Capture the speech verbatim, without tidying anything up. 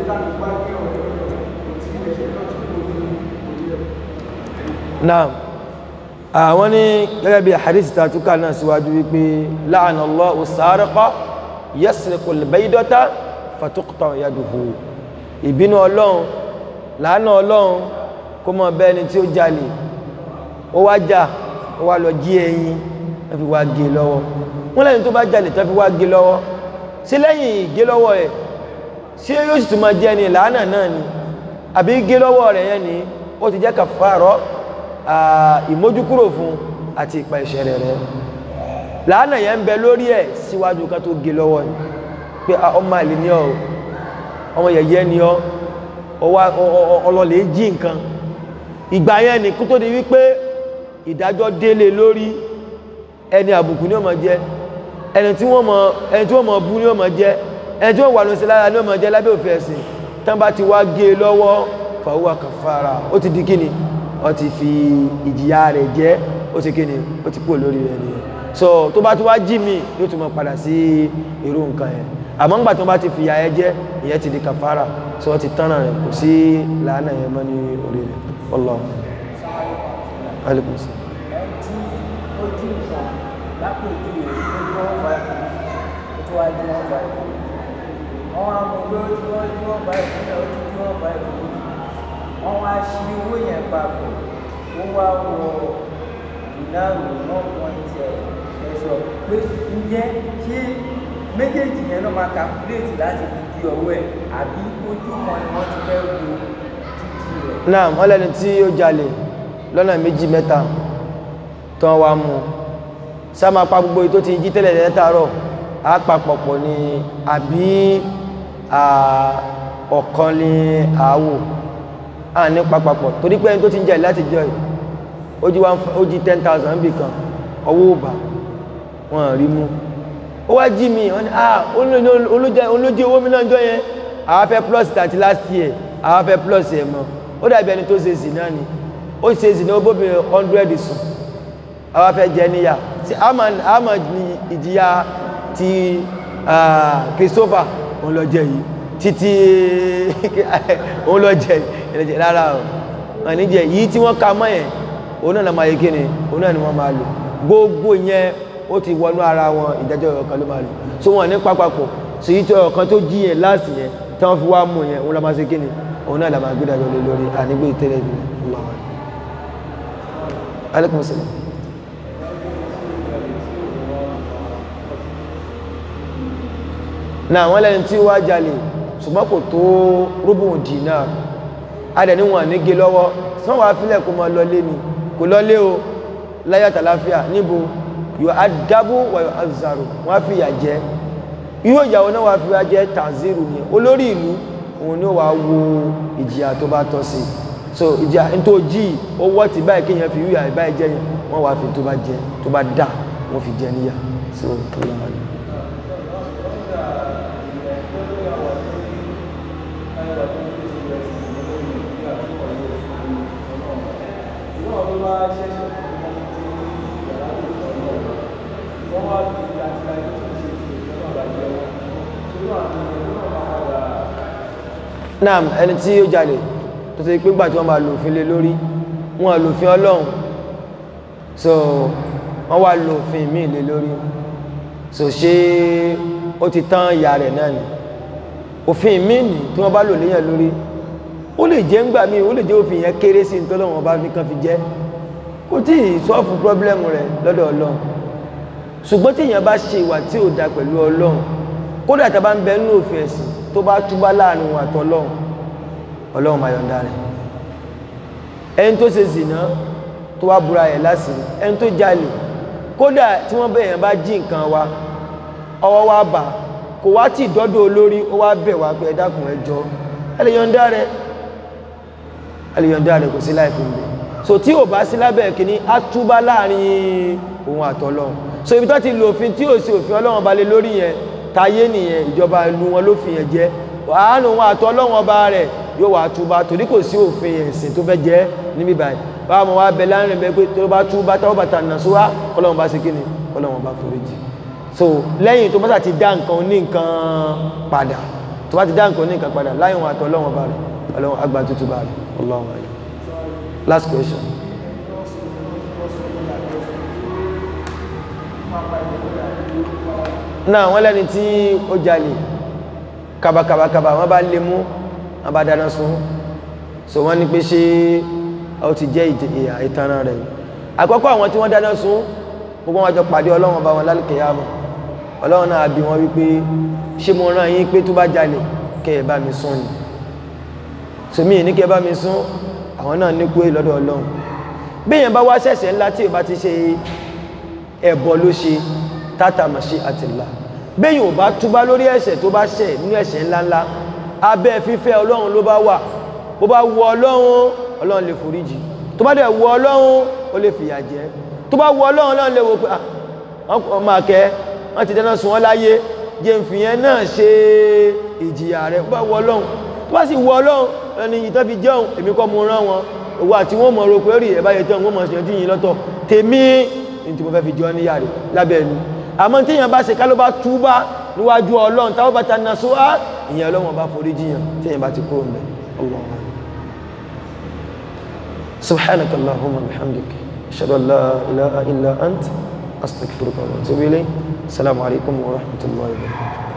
náà àwọn ní gẹ́gẹ́ bí hadith tàtúkà náà síwájú wípé la'ana Allahu as-sariqa yasriqu al-baydata fatuqta yaduhu, ìbínú ọlọ́run làánà ọlọ́run kó mọ̀ bẹ́ẹ̀ ni tí ó jalè ó wá jà ó wá lọ jí ẹyin wọ́n fi wá gé lọ́wọ́. wọ́n lẹ́yìn tó bá jalè tó fi wá gé lọ́wọ́ sí lẹ́yìn ìgé lọ́wọ́ ẹ̀ ṣé yóò sì tún máa jẹ́ ni làánà náà ni àbí gé lọ́wọ́ rẹ̀ yẹn ni ó ti jẹ́ kàfàrọ́ ìmójúkúrò fún àti ìpa ẹ̀ṣẹ̀ rẹ̀ rẹ̀. làánà yẹn ń bẹ lórí ẹ̀ síwájú ká tó gé lọ́wọ́ ni pé ọmọ àlè ni ọ́ ọmọ yẹ̀yẹ́ ni ọ́ ọlọ́lẹ̀ jí nǹkan. ìgbà yẹn ni kó tó di wípé ìdájọ́ délé lórí ẹni àbùkù ni ó máa jẹ́, ẹni tí wọ́n mọ̀ ẹni tí wọ́n mọ̀ bú ni ó máa jẹ́, ẹni tí wọ́n wà lóṣè lára ni ó máa jẹ́ lábẹ́ òfin ẹ̀sìn. tán bá ti wá gé lọ́wọ́ fàwọ́ kàfàrà ó ti di kíni ó ti fi ìjìyà rẹ̀ jẹ́, ó ti kíni ó ti kúrò lórí rẹ̀ nìyẹn. so tó bá ti wá jí mi yóò tún máa padà sí irú nǹkan yẹn. àmọ́ ńgbà tó bá ti fi ìyà ẹ jẹ́ ìyẹn ti di kàfàrà, so ó ti tán náà rẹ̀ kò sí làánà yẹn mọ́ ní orí rẹ̀. Wallahu alaikum salaam. wọ́n wá ṣí owó yẹn papọ̀ ó wá wọ ìdáhùn one point ẹ̀sọ̀ pé ǹjẹ́ ṣé méjèèjì yẹn náà máa calculate láti fi di ọwọ́ ẹ̀ àbí ojú kan ni wọ́n ti fẹ́ wo títí rẹ̀. náà wọ́n lẹ́ni tí ó jalè lọ́nà méjì mẹ́ta tán wá mú sá máa pa gbogbo ètò tí jí tẹ́lẹ̀ lẹ́tàárọ̀ á papọ̀ pọ̀ ni àbí ọ̀kan ní àwò à ní papapọ̀ torí pé ẹni tó ti ń jalè láti jọ ó jí ten thousand bì kan ọwọ́ òbá wọn rí mú ó wá jí mi wọ́n ni ah olójí owó mi náà jọ yẹn àwọn fẹ́ plus thirty last year àwọn fẹ́ plus ẹ̀ mọ́ ó dàbí ẹni tó ṣe zì náà ni ó ṣe zì náà ó bóbi hundred sùn àwọn fẹ́ jẹ níyà tí àmà ní ìjìyà ti Christopher òun lọ jẹ yìí títí òun lọ jẹ ìrẹ̀jẹ̀ lára ọ̀ níjẹ̀ yìí tí wọ́n ká mọ́ yẹn òun náà máa yẹ kí ni òun náà ni wọ́n máa lò gbogbo yẹn ó ti wọnú ara wọn ìdájọ́ ọ̀kan ló máa lò so wọn ní pápákọ̀ so yìí tí ọ̀kan tó jí yẹn láti yẹn tí wọ́n fi wá mú yẹn òun la máa ṣe kí ni òun náà la máa gbé dájọ́ lé lórí ànígbé ìtẹ́lẹ̀ ìbílẹ̀ ọlọ́wọ́ alaikum salaam. náà wọ́n lẹ́ni tí wá jalè ṣùgbọ́n kò tó rúbùn dínà adẹ̀ ní wọn ní gé lọ́wọ́ sán wà fílẹ̀ kó mọ lọlé ni kò lọlé o láyàtà láfíà níbo yóò adábú wà yóò azàrò wọ́n fi yà jẹ́ yóò yàwó náà wà fi yà jẹ́ tàzírù ni olórí ìlú òun ni ó wà wo ìjìyà tó bá tọ́ sí so ìjìyà tó jí owó ti báyìí kéèyàn fi yúyà ìbáyìí jẹ́ yẹn wọ́n wà fi tó bá jẹ tó bá dà wọ́n fi jẹ níyà so tó lọ́wọ́ ni. Naam, ẹni tí ó jalè tó ṣe pé gbà tí wọ́n máa lò òfin lé lórí wọ́n lò òfin Ọlọ́run so wọ́n wá lò òfin míì lé lórí so ṣé ó ti tán ìyà rẹ̀ náà ni òfin míì ní tí wọ́n bá lò léyàn lórí ó lè jẹ́ ńgbà míì ó lè jẹ́ òfin yẹn kéré sí ìtọ́lọ́wọ́n bá nìkan fi jẹ́ kò tí ì sọ́ọ̀fù pọ́blẹ́mù rẹ̀ lọ́dọ̀ Ọlọ́run ṣùgbọ́n tí èèyàn bá ṣe ìwà tí ò da pẹ̀lú Ọlọ́run kódà tá a bá ń bẹ nínú òfin ẹ̀sìn tó bá túbá láàrin wọn àtọlọ́run Ọlọ́run máa yọ̀ǹda rẹ̀ ẹni tó ṣe zìnà tó wá búra ẹ̀ lásìrí ẹni tó jalè kódà tí wọ́n bẹ̀ yẹn bá jí nǹkan wa ọwọ́ wa bà kò wá tí ìdọ́dọ̀ olórí ó wá bẹ̀ wá pé ẹ dákun ẹ jọ̀ọ́ ẹ lè yọ̀ǹda rẹ̀ ẹ lè yọ̀ǹda rẹ̀ kò sí láì fi ń bẹ̀ so tí ò bá sí lábẹ́ kìíní á túbá láàrin òun àtọlọ́run so ibi tó ti lo òfin tí ò sí òfin Ọlọ́run balẹ̀ lórí yẹn táyé nìyẹn ìjọba ìlú wọn ló fi yẹn jẹ àánú wọn àtọ Ọlọ́run ọba rẹ̀ yóò wá túbá torí kò sí òfin ẹ̀sìn tó fẹ́ jẹ́ níbí báyìí báwọn ọmọ wa bẹ láàrin bẹ pé tó bá túbá táwọn bàtà nà sówá kọ́lọ́run bá ṣe kí ni kọ́lọ́run bá foríjì so lẹ́yìn tó bá ti dá nǹkan ní nǹkan padà tó bá ti dá nǹkan ní nǹkan padà láyé wọn àtọ́ ọlọ́run bá rẹ̀ ọlọ́run àgbà tútù bá rẹ̀ Allahu a'lam. Last question. náà wọ́n lẹ́ni tí ó jalè kàbàkàbàkàbà wọ́n bá lè mú wọ́n bá dáná sun so wọ́n ní pé ṣé ó ti jẹ́ ìtanà rẹ̀ àkọ́kọ́ àwọn tí wọ́n dáná sun gbogbo wọn jọ pàdé ọlọ́run bá wọn lálùkìyámà ọlọ́run náà bí wọn wípé ṣé mo rán yín pé tó bá jalè kẹ́ ẹ bá mi sún ni so mí ní kẹ́ ẹ bá mi sún àwọn náà ní kú lọ́dọ̀ ọlọ́run bí èèyàn bá wá ṣẹ̀ṣẹ̀ ńlá tí ò bá ti ṣe ẹbọ ló ṣe tátà màṣí àtìlá béèyàn ò bá túbá lórí ẹ̀ṣẹ̀ tó bá ṣẹ̀ nínú ẹ̀ṣẹ̀ ńláńlá abẹ́ fífẹ́ ọlọ́run ló bá wà bó bá wù ọlọ́run ọlọ́run lè foríjì tó bá dẹ̀ wù ọlọ́run ó lè fìyà jẹ tó bá wù ọlọ́run ọlọ́run lè wò pé ọmọ akẹ́ wọ́n ti dáná sun wọ́n láyé jẹ́ ń fìyẹn náà ṣe ìjìyà rẹ̀ bó bá wù ọlọ́run tó bá sì wù ọlọ́run ẹni ìtọ́ fi jẹun èmi kọ́ mo rán wọn òwò àti wọn mọ̀ ro pé rí ẹ̀bá yẹn tán wọ́n mọ̀ ṣe díyìn lọ́tọ̀ tèmi ní tí mo fẹ́ fi jọ níyà rẹ̀ lábẹ́ ẹnu àmọ́ tí èèyàn bá ṣe ká ló bá túbá níwájú ọlọ́run táwọn bá ta na so á ìyẹn ọlọ́run bá forí jiyàn tí èèyàn bá ti kúrò mẹ́ Allah. subhanaka Allahumma wa bihamdika ashhadu an la ilaha illa ant astaghfiruka wa atubu ilayk. Assalamu alaikum wa rahmatullahi wa barakatuh.